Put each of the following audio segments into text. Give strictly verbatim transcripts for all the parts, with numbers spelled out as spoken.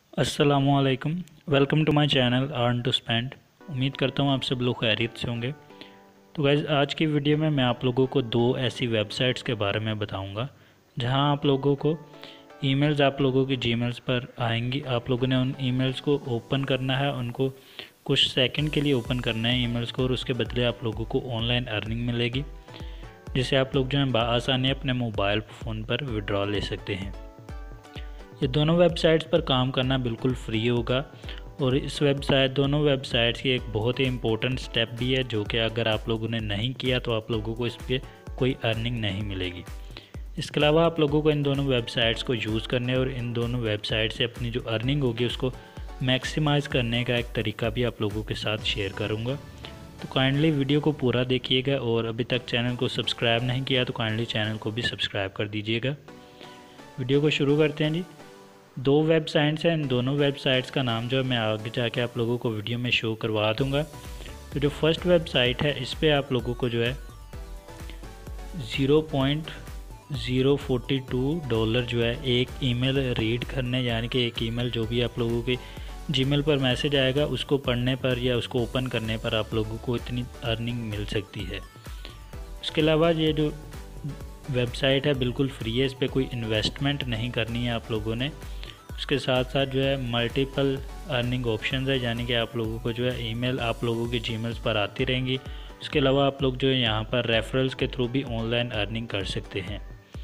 अस्सलामुअलैकुम। Welcome to my channel earn to spend. उम्मीद करता हूँ आप सब लोग खैरियत से होंगे। तो गाइज़, आज की वीडियो में मैं आप लोगों को दो ऐसी वेबसाइट्स के बारे में बताऊंगा जहां आप लोगों को ईमेल्स आप लोगों की जीमेल्स पर आएंगी। आप लोगों ने उन ईमेल्स को ओपन करना है, उनको कुछ सेकंड के लिए ओपन करना है ईमेल्स को, और उसके बदले आप लोगों को ऑनलाइन अर्निंग मिलेगी, जिसे आप लोग जो है बआसानी अपने मोबाइल फ़ोन पर विड्रॉ ले सकते हैं। ये दोनों वेबसाइट्स पर काम करना बिल्कुल फ्री होगा, और इस वेबसाइट दोनों वेबसाइट्स की एक बहुत ही इम्पोर्टेंट स्टेप भी है, जो कि अगर आप लोगों ने नहीं किया तो आप लोगों को इस पर कोई अर्निंग नहीं मिलेगी। इसके अलावा आप लोगों को इन दोनों वेबसाइट्स को यूज़ करने और इन दोनों वेबसाइट से अपनी जो अर्निंग होगी उसको मैक्सिमाइज़ करने का एक तरीका भी आप लोगों के साथ शेयर करूँगा। तो काइंडली वीडियो को पूरा देखिएगा, और अभी तक चैनल को सब्सक्राइब नहीं किया तो काइंडली चैनल को भी सब्सक्राइब कर दीजिएगा। वीडियो को शुरू करते हैं जी। दो वेबसाइट्स हैं, इन दोनों वेबसाइट्स का नाम जो है मैं आगे जाके आप लोगों को वीडियो में शो करवा दूंगा। तो जो फर्स्ट वेबसाइट है इस पर आप लोगों को जो है zero point zero forty two dollar जो है एक ईमेल रीड करने, यानी कि एक ईमेल जो भी आप लोगों के जीमेल पर मैसेज आएगा उसको पढ़ने पर या उसको ओपन करने पर आप लोगों को इतनी अर्निंग मिल सकती है। उसके अलावा ये जो वेबसाइट है बिल्कुल फ्री है, इस पर कोई इन्वेस्टमेंट नहीं करनी है आप लोगों ने। उसके साथ साथ जो है मल्टीपल अर्निंग ऑप्शंस है, यानी कि आप लोगों को जो है ईमेल आप लोगों के जीमेल्स पर आती रहेंगी। उसके अलावा आप लोग जो है यहाँ पर रेफरल्स के थ्रू भी ऑनलाइन अर्निंग कर सकते हैं।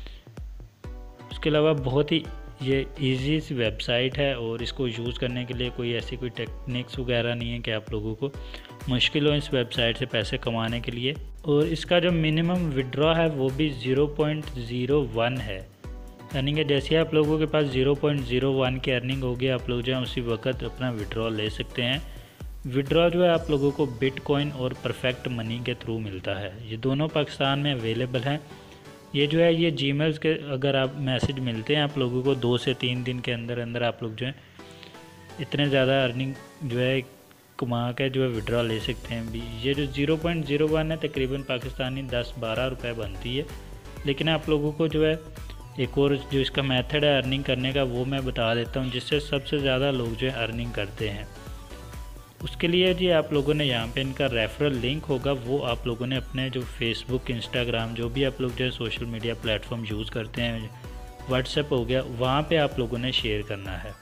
उसके अलावा बहुत ही ये इजी सी वेबसाइट है, और इसको यूज़ करने के लिए कोई ऐसी कोई टेक्निक्स वगैरह नहीं है कि आप लोगों को मुश्किल हो इस वेबसाइट से पैसे कमाने के लिए। और इसका जो मिनिमम विड्रॉ है वो भी ज़ीरो पॉइंट ज़ीरो वन है, यानी कि जैसे आप लोगों के पास ज़ीरो पॉइंट ज़ीरो वन की अर्निंग होगी आप लोग जो है उसी वक्त अपना विड्रॉ ले सकते हैं। विड्रॉ जो है आप लोगों को बिटकॉइन और परफेक्ट मनी के थ्रू मिलता है। ये दोनों पाकिस्तान में अवेलेबल हैं। ये जो है ये जीमेल्स के अगर आप मैसेज मिलते हैं आप लोगों को दो से तीन दिन के अंदर अंदर आप लोग जो है इतने ज़्यादा अर्निंग जो है कमा के जो है विड्रॉ ले सकते हैं भी। ये जो ज़ीरो पॉइंट ज़ीरो वन है तकरीबन पाकिस्तानी दस बारह रुपये बनती है, लेकिन आप लोगों को जो है एक और जो इसका मेथड है अर्निंग करने का वो मैं बता देता हूँ, जिससे सबसे ज़्यादा लोग जो है अर्निंग करते हैं। उसके लिए जी आप लोगों ने यहाँ पे इनका रेफरल लिंक होगा, वो आप लोगों ने अपने जो फेसबुक इंस्टाग्राम जो भी आप लोग जो है सोशल मीडिया प्लेटफॉर्म यूज़ करते हैं, व्हाट्सएप हो गया, वहाँ पे आप लोगों ने शेयर करना है।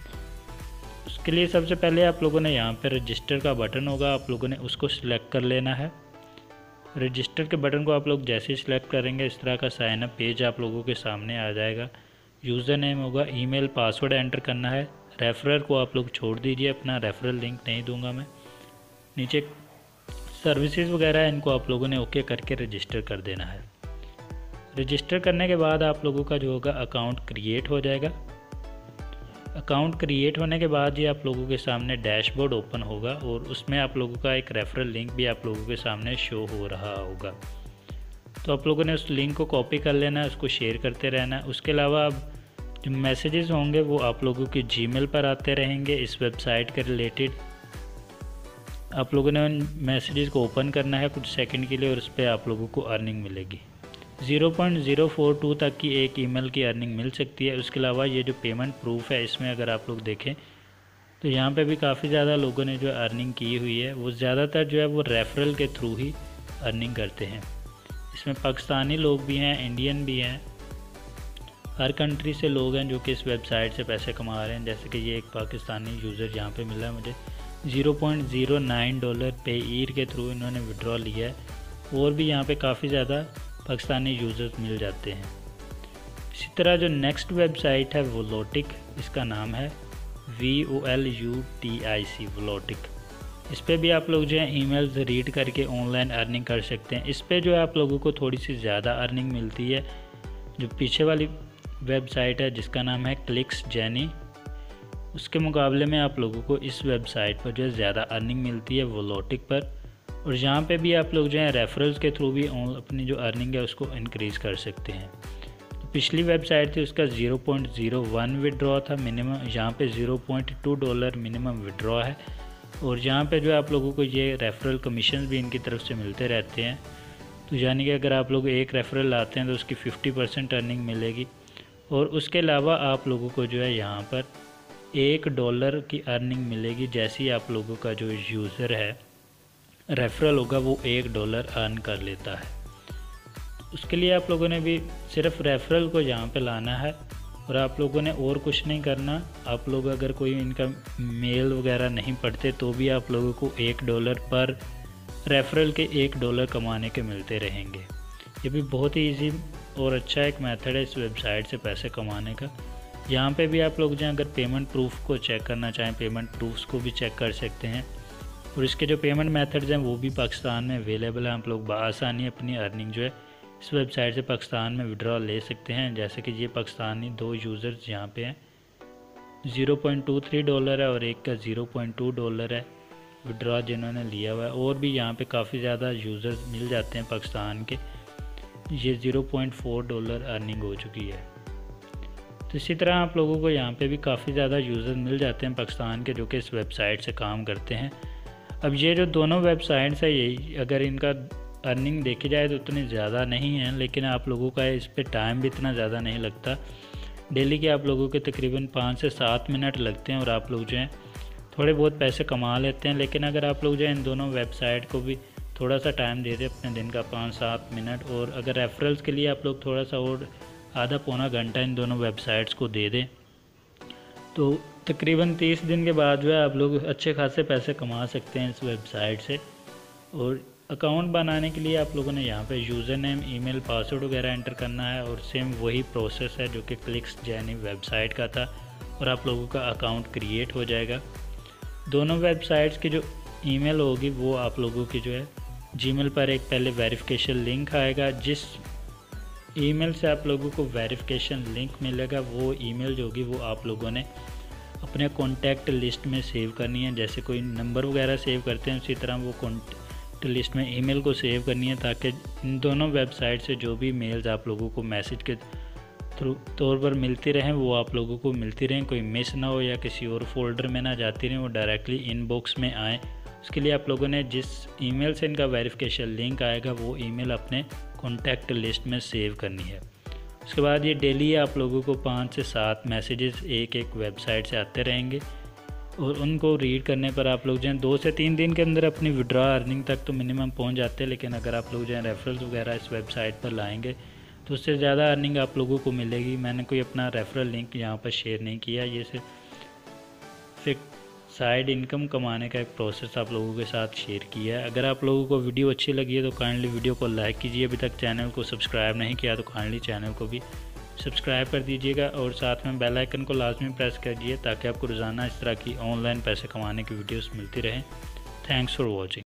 उसके लिए सबसे पहले आप लोगों ने यहाँ पर रजिस्टर का बटन होगा, आप लोगों ने उसको सिलेक्ट कर लेना है। रजिस्टर के बटन को आप लोग जैसे ही सिलेक्ट करेंगे इस तरह का साइन अप पेज आप लोगों के सामने आ जाएगा। यूज़र नेम होगा, ईमेल पासवर्ड एंटर करना है। रेफरर को आप लोग छोड़ दीजिए, अपना रेफरल लिंक नहीं दूंगा मैं। नीचे सर्विसेज वगैरह इनको आप लोगों ने ओके करके रजिस्टर कर देना है। रजिस्टर करने के बाद आप लोगों का जो होगा अकाउंट क्रिएट हो जाएगा। अकाउंट क्रिएट होने के बाद ये आप लोगों के सामने डैशबोर्ड ओपन होगा, और उसमें आप लोगों का एक रेफरल लिंक भी आप लोगों के सामने शो हो रहा होगा। तो आप लोगों ने उस लिंक को कॉपी कर लेना है, उसको शेयर करते रहना है। उसके अलावा अब जो मैसेजेस होंगे वो आप लोगों के जीमेल पर आते रहेंगे इस वेबसाइट के रिलेटेड। आप लोगों ने उन मैसेजेस को ओपन करना है कुछ सेकंड के लिए, और उस पर आप लोगों को अर्निंग मिलेगी। Zero point zero four two तक की एक ईमेल की अर्निंग मिल सकती है। उसके अलावा ये जो पेमेंट प्रूफ है इसमें अगर आप लोग देखें तो यहाँ पे भी काफ़ी ज़्यादा लोगों ने जो अर्निंग की हुई है, वो ज़्यादातर जो है वो रेफरल के थ्रू ही अर्निंग करते हैं। इसमें पाकिस्तानी लोग भी हैं, इंडियन भी हैं, हर कंट्री से लोग हैं जो कि इस वेबसाइट से पैसे कमा रहे हैं। जैसे कि ये एक पाकिस्तानी यूज़र यहाँ पे मिला है मुझे, zero point zero nine dollar पे ईर के थ्रू इन्होंने विड्रॉ लिया है। और भी यहाँ पे काफ़ी ज़्यादा पाकिस्तानी यूज़र्स मिल जाते हैं। इसी तरह जो नेक्स्ट वेबसाइट है वोलोटिक, इसका नाम है V O L U T I C Volutic. इस पर भी आप लोग जो है ईमेल्स रीड करके ऑनलाइन अर्निंग कर सकते हैं। इस पर जो है आप लोगों को थोड़ी सी ज़्यादा अर्निंग मिलती है। जो पीछे वाली वेबसाइट है जिसका नाम है क्लिक्स जैनी, उसके मुकाबले में आप लोगों को इस वेबसाइट पर जो है ज़्यादा अर्निंग मिलती है वोलोटिक पर। और यहाँ पे भी आप लोग जो है रेफरल्स के थ्रू भी अपनी जो अर्निंग है उसको इंक्रीज़ कर सकते हैं। तो पिछली वेबसाइट थी उसका zero point zero one withdraw था मिनिमम, यहाँ पे zero point two dollar minimum withdraw है। और यहाँ पे जो है आप लोगों को ये रेफरल कमीशन भी इनकी तरफ से मिलते रहते हैं। तो यानी कि अगर आप लोग एक रेफरल लाते हैं तो उसकी फिफ्टी परसेंट अर्निंग मिलेगी। और उसके अलावा आप लोगों को जो है यहाँ पर एक डॉलर की अर्निंग मिलेगी जैसे ही आप लोगों का जो यूज़र है रेफरल होगा वो एक डॉलर अर्न कर लेता है। उसके लिए आप लोगों ने भी सिर्फ रेफरल को यहाँ पे लाना है और आप लोगों ने और कुछ नहीं करना। आप लोग अगर कोई इनका मेल वगैरह नहीं पढ़ते तो भी आप लोगों को एक डॉलर पर रेफरल के एक डॉलर कमाने के मिलते रहेंगे। ये भी बहुत ही ईजी और अच्छा एक मेथड है इस वेबसाइट से पैसे कमाने का। यहाँ पे भी आप लोग जो अगर पेमेंट प्रूफ को चेक करना चाहें पेमेंट प्रूफ्स को भी चेक कर सकते हैं और इसके जो पेमेंट मेथड्स हैं वो भी पाकिस्तान में अवेलेबल है। आप लोग बआसानी अपनी अर्निंग जो है इस वेबसाइट से पाकिस्तान में विड्रॉ ले सकते हैं। जैसे कि ये पाकिस्तानी दो यूज़र्स यहाँ पे हैं, zero point two three dollar है और एक का ज़ीरो पॉइंट टू डॉलर है विड्रॉ जिन्होंने लिया हुआ है। और भी यहाँ पे काफ़ी ज़्यादा यूज़र्स मिल जाते हैं पाकिस्तान के। ये zero point four dollar earning हो चुकी है। तो इसी तरह आप लोगों को यहाँ पे भी काफ़ी ज़्यादा यूज़र मिल जाते हैं पाकिस्तान के जो कि इस वेबसाइट से काम करते हैं। अब ये जो दोनों वेबसाइट्स है यही अगर इनका अर्निंग देखी जाए तो उतनी ज़्यादा नहीं है, लेकिन आप लोगों का इस पे टाइम भी इतना ज़्यादा नहीं लगता। डेली के आप लोगों के तकरीबन पाँच से सात मिनट लगते हैं और आप लोग जो हैं थोड़े बहुत पैसे कमा लेते हैं। लेकिन अगर आप लोग जो है इन दोनों वेबसाइट को भी थोड़ा सा टाइम दे दें अपने दिन का पाँच सात मिनट, और अगर रेफरल्स के लिए आप लोग थोड़ा सा और आधा पौना घंटा इन दोनों वेबसाइट्स को दे दें तो तकरीबन तीस दिन के बाद जो है आप लोग अच्छे खासे पैसे कमा सकते हैं इस वेबसाइट से। और अकाउंट बनाने के लिए आप लोगों ने यहाँ पे यूज़र नेम, ईमेल, पासवर्ड वगैरह एंटर करना है और सेम वही प्रोसेस है जो कि क्लिक्स जैनी वेबसाइट का था और आप लोगों का अकाउंट क्रिएट हो जाएगा। दोनों वेबसाइट्स की जो ईमेल होगी वो आप लोगों की जो है जीमेल पर एक पहले वेरिफिकेशन लिंक आएगा। जिस ईमेल से आप लोगों को वेरिफिकेशन लिंक मिलेगा वो ईमेल जो होगी वो आप लोगों ने अपने कॉन्टैक्ट लिस्ट में सेव करनी है। जैसे कोई नंबर वगैरह सेव करते हैं उसी तरह वो कॉन्टैक्ट लिस्ट में ईमेल को सेव करनी है ताकि इन दोनों वेबसाइट से जो भी मेल्स आप लोगों को मैसेज के थ्रू तौर पर मिलती रहें वो आप लोगों को मिलती रहें, कोई मिस ना हो या किसी और फोल्डर में ना जाती रहें, वो डायरेक्टली इनबॉक्स में आए। उसके लिए आप लोगों ने जिस ईमेल से इनका वेरिफिकेशन लिंक आएगा वो ईमेल अपने कॉन्टैक्ट लिस्ट में सेव करनी है। उसके बाद ये डेली आप लोगों को पाँच से सात मैसेजेस एक एक वेबसाइट से आते रहेंगे और उनको रीड करने पर आप लोग जो हैं दो से तीन दिन के अंदर अपनी विड्रॉ अर्निंग तक तो मिनिमम पहुंच जाते हैं। लेकिन अगर आप लोग जो है रेफरल्स वगैरह इस वेबसाइट पर लाएंगे तो उससे ज़्यादा अर्निंग आप लोगों को मिलेगी। मैंने कोई अपना रेफरल लिंक यहाँ पर शेयर नहीं किया, ये सिर्फ एक साइड इनकम कमाने का एक प्रोसेस आप लोगों के साथ शेयर किया है। अगर आप लोगों को वीडियो अच्छी लगी है तो काइंडली वीडियो को लाइक कीजिए। अभी तक चैनल को सब्सक्राइब नहीं किया तो काइंडली चैनल को भी सब्सक्राइब कर दीजिएगा और साथ में बेल आइकन को लाजमी प्रेस कीजिए ताकि आपको रोज़ाना इस तरह की ऑनलाइन पैसे कमाने की वीडियोस मिलती रहें। Thanks for watching.